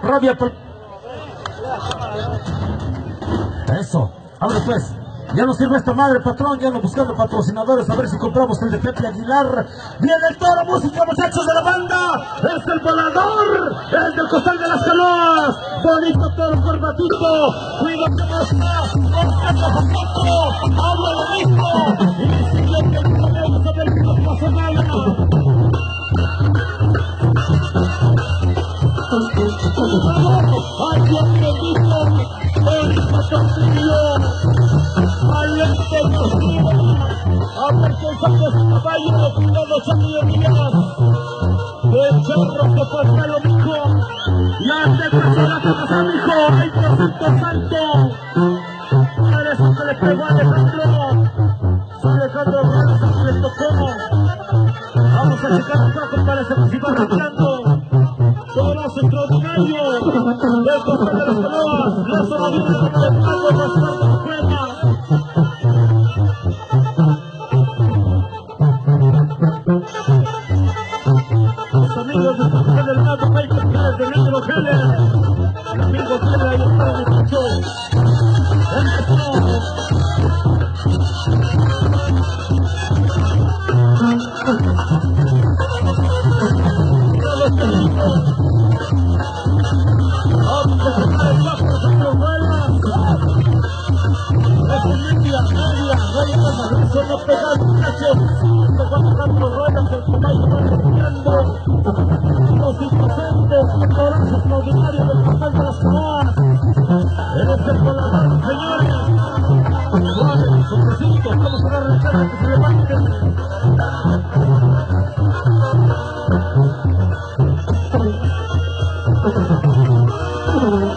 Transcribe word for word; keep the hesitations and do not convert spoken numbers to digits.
rabia. Por... Eso, ahora pues. Ya no sirve esta madre, patrón, ya no buscando patrocinadores, a ver si compramos el de Pepe Aguilar. Viene el toro, música, muchachos de la banda. Es el volador, el del costal de las canoas. Bonito toro, formatito. Cuídate, mosca, mosca, poquito. Habla lo mismo. Y el siguiente, el cameo sobre el próximo semana. Ay, Dios bendito, bonito tortillo. Valiente tortillo. A ver qué sabe ese caballo, todos son días. El charro que pasa lo mijo. Ya te pasó la cabeza, mijo. Ay, por santo santo. Parece que le pegó a Alejandro. Alejandro Ramos, que le tocó. Vamos a checar acá, parece que se va arrancando. Torazo extraordinario. Del costal de las canoas. La zona de la de Pago, raspando la cuerda. Los amigos de San del Lado, Michael Pérez de Negro Heller. El amigo tiene ahí el toro muchacho. Empezó. Los amigos. Vamos a sacar el bajo de San Ruelas. Es media, media. Raya Mazaruso, no pegar, muchachos. Se va a tocar los ruedas, el caballo va respirando. Los inocentes, el coraje extraordinario del costal de las canoas. Eres el volador, señores. Igual, sobrecitos, vamos a darle el carro que se levanten. Thank you.